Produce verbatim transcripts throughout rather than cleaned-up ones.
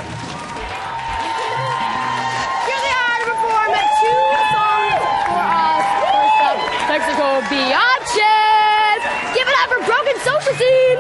Here they are to perform two songs for us. First up, Mexico Biatches. Give it up for Broken Social Scene.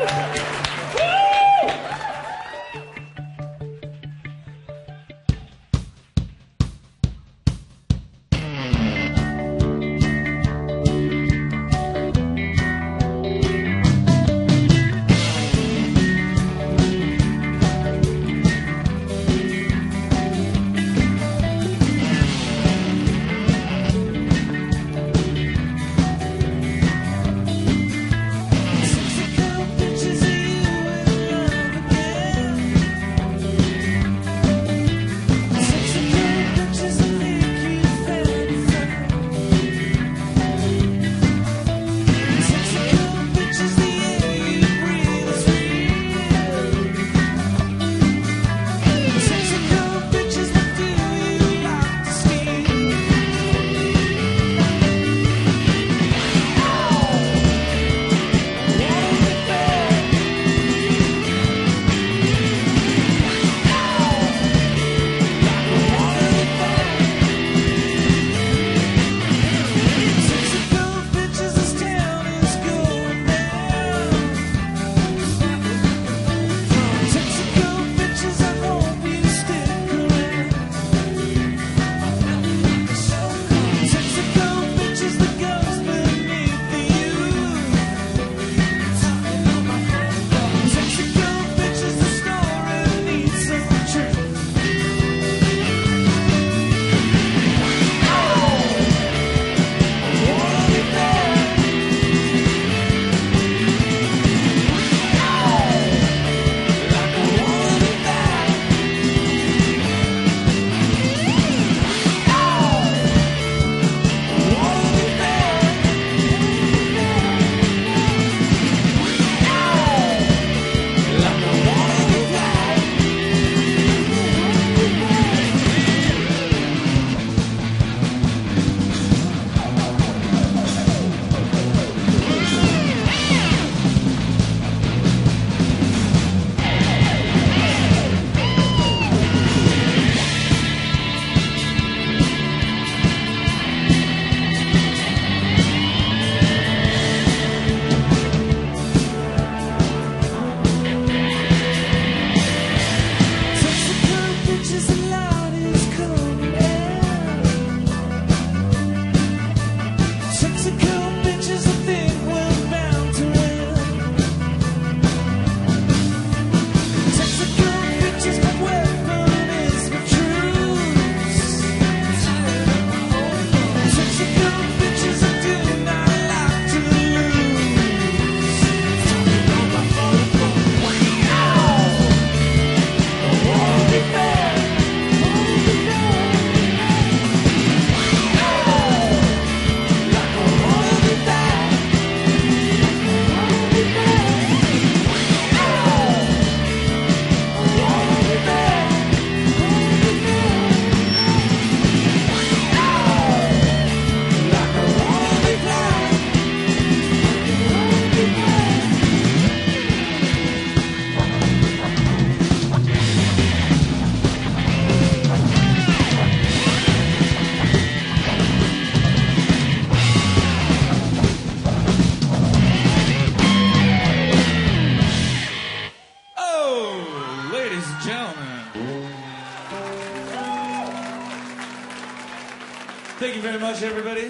Thank you very much, everybody.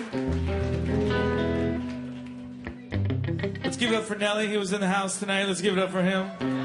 Let's give it up for Nelly. He was in the house tonight. Let's give it up for him.